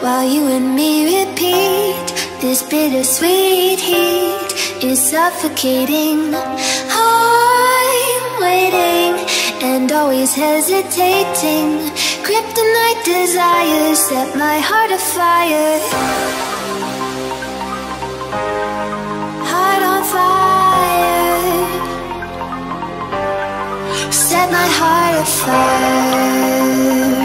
while you and me repeat. This bittersweet heat is suffocating. I'm waiting and always hesitating. Kryptonite desires set my heart afire. Heart on fire. Set my heart afire.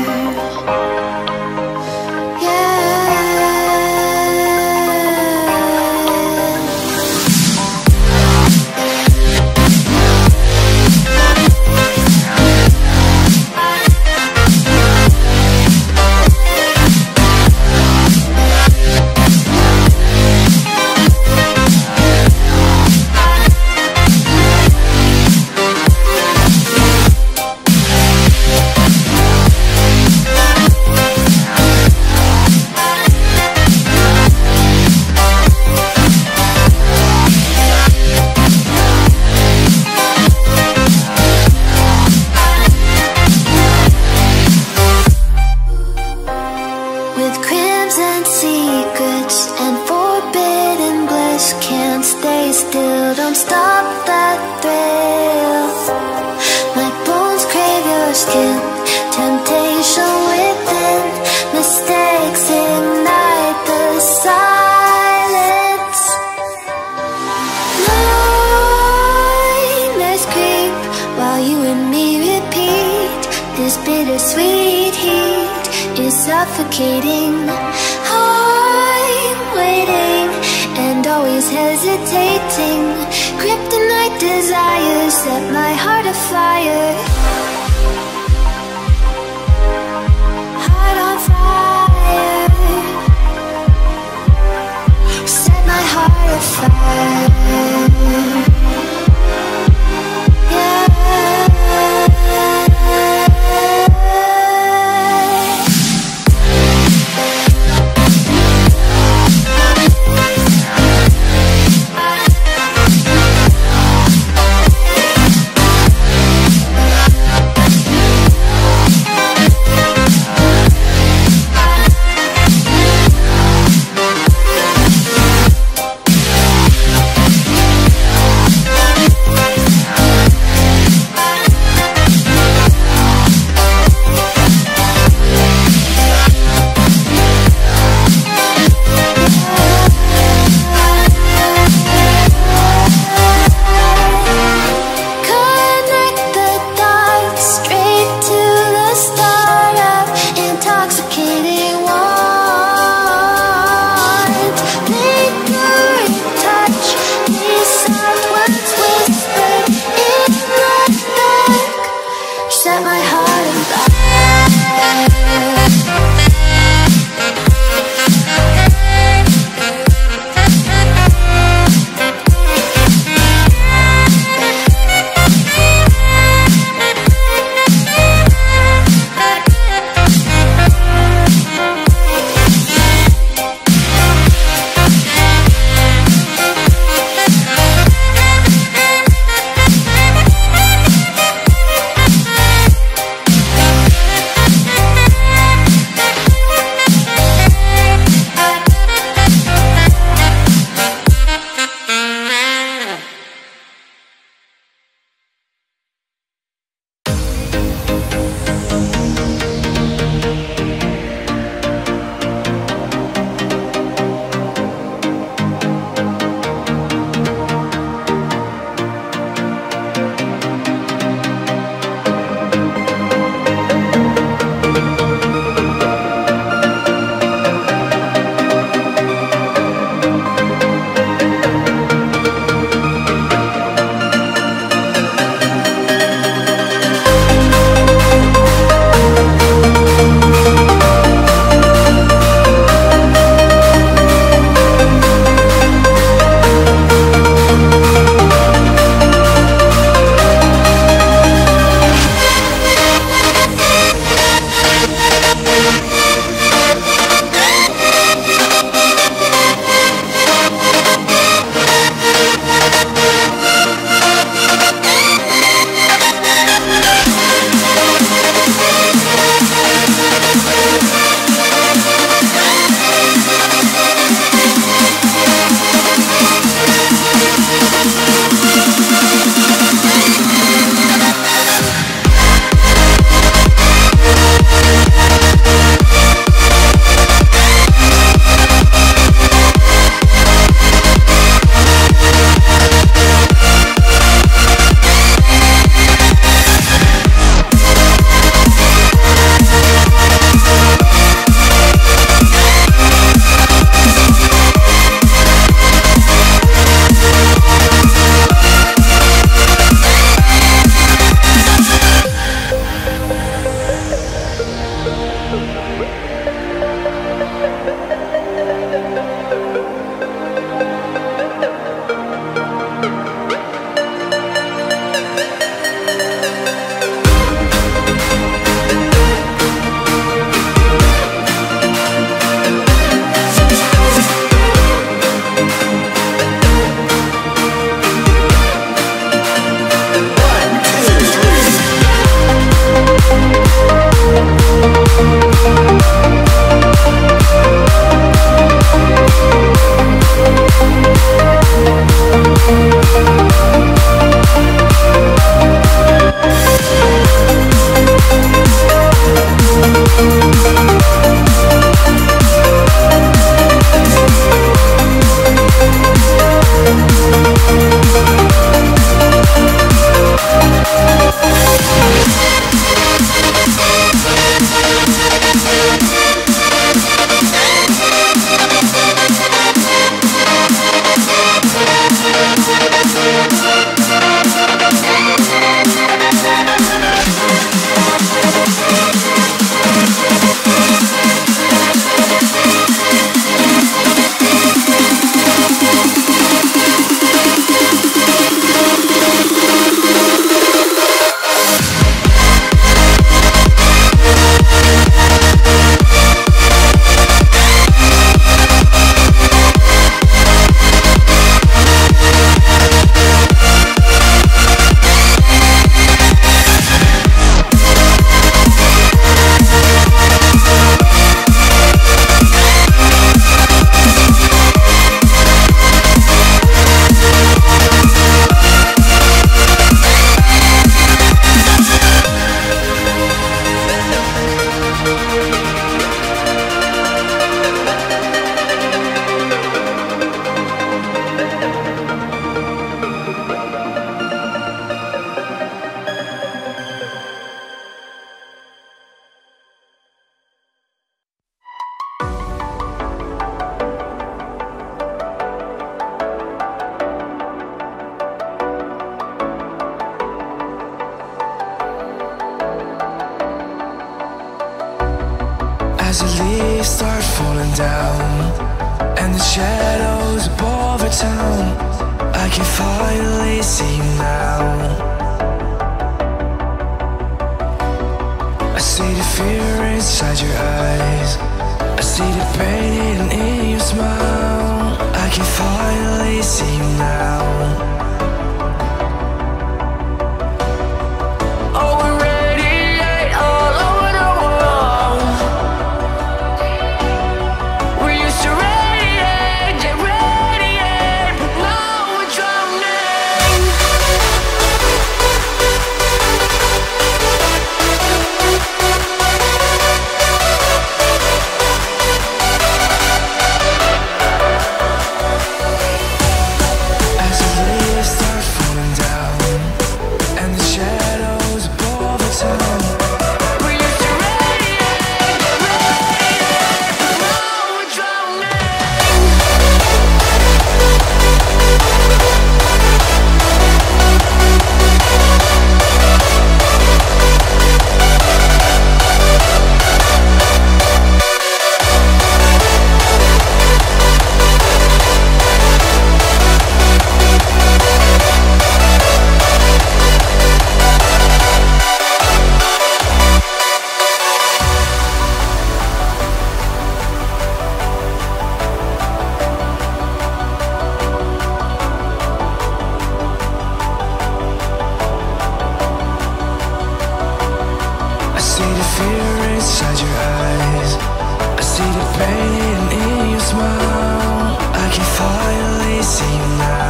Bittersweet heat is suffocating. I'm waiting and always hesitating. Kryptonite desires set my heart afire. Heart on fire. Set my heart afire. As the leaves start falling down and the shadows above our town, I can finally see you now. I see the fear inside your eyes, I see the pain hidden in your smile. I can finally see you now. Oh, we radiate all over the world. We used to radiate, yeah, radiate, but now we're drowning. As the leaves start falling down and the shadows above the town, we used to radiate, yeah, radiate, but now we're drowning. I see the fear inside your eyes, I see the pain hidden in your smile. I can finally see you now.